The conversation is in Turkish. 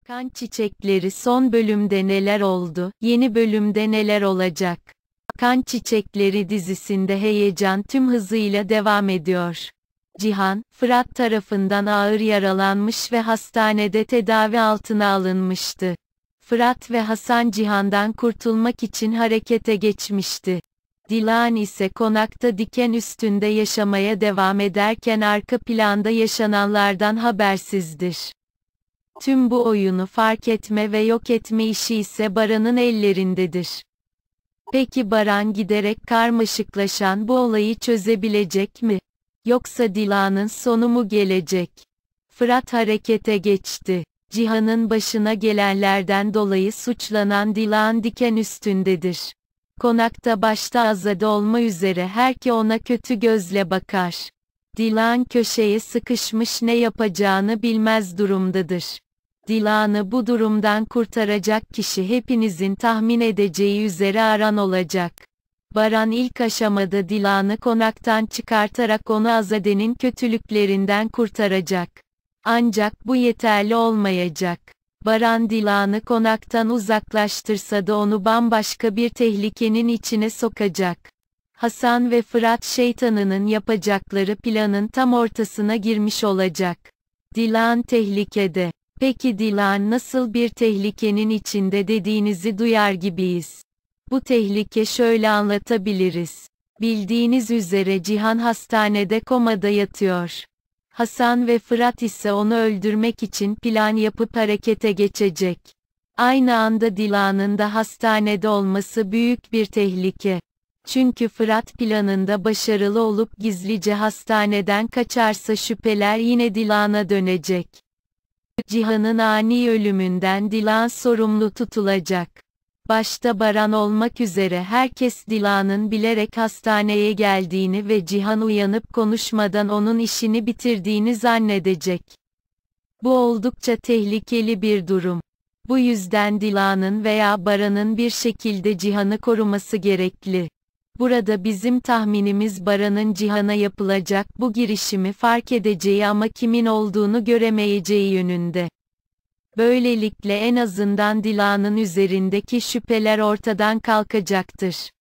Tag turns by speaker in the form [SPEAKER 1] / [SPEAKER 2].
[SPEAKER 1] Kan Çiçekleri son bölümde neler oldu, yeni bölümde neler olacak? Kan Çiçekleri dizisinde heyecan tüm hızıyla devam ediyor. Cihan, Fırat tarafından ağır yaralanmış ve hastanede tedavi altına alınmıştı. Fırat ve Hasan Cihan'dan kurtulmak için harekete geçmişti. Dilan ise konakta diken üstünde yaşamaya devam ederken arka planda yaşananlardan habersizdir. Tüm bu oyunu fark etme ve yok etme işi ise Baran'ın ellerindedir. Peki Baran giderek karmaşıklaşan bu olayı çözebilecek mi? Yoksa Dilan'ın sonu mu gelecek? Fırat harekete geçti. Cihan'ın başına gelenlerden dolayı suçlanan Dilan diken üstündedir. Konakta başta Azade olma üzere herkes ona kötü gözle bakar. Dilan köşeye sıkışmış, ne yapacağını bilmez durumdadır. Dilan'ı bu durumdan kurtaracak kişi hepinizin tahmin edeceği üzere Aran olacak. Baran ilk aşamada Dilan'ı konaktan çıkartarak onu Azade'nin kötülüklerinden kurtaracak. Ancak bu yeterli olmayacak. Baran Dilan'ı konaktan uzaklaştırsa da onu bambaşka bir tehlikenin içine sokacak. Hasan ve Fırat şeytanının yapacakları planın tam ortasına girmiş olacak. Dilan tehlikede. Peki Dilan nasıl bir tehlikenin içinde dediğinizi duyar gibiyiz. Bu tehlike şöyle anlatabiliriz. Bildiğiniz üzere Cihan hastanede komada yatıyor. Hasan ve Fırat ise onu öldürmek için plan yapıp harekete geçecek. Aynı anda Dilan'ın da hastanede olması büyük bir tehlike. Çünkü Fırat planında başarılı olup gizlice hastaneden kaçarsa şüpheler yine Dilan'a dönecek. Cihan'ın ani ölümünden Dilan sorumlu tutulacak. Başta Baran olmak üzere herkes Dilan'ın bilerek hastaneye geldiğini ve Cihan uyanıp konuşmadan onun işini bitirdiğini zannedecek. Bu oldukça tehlikeli bir durum. Bu yüzden Dilan'ın veya Baran'ın bir şekilde Cihan'ı koruması gerekli. Burada bizim tahminimiz Baran'ın Cihan'a yapılacak bu girişimi fark edeceği ama kimin olduğunu göremeyeceği yönünde. Böylelikle en azından Dilan'ın üzerindeki şüpheler ortadan kalkacaktır.